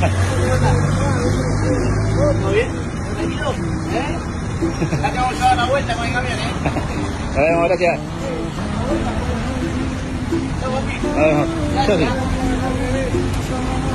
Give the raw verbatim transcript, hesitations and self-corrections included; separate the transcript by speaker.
Speaker 1: ¿Todo bien? ¿Tranquilo? ¿Eh? Ya que vamos a dar la vuelta con el camión, ¿eh?
Speaker 2: Nos vemos, gracias.
Speaker 1: Estamos aquí.
Speaker 2: Nos vemos. Yo sí.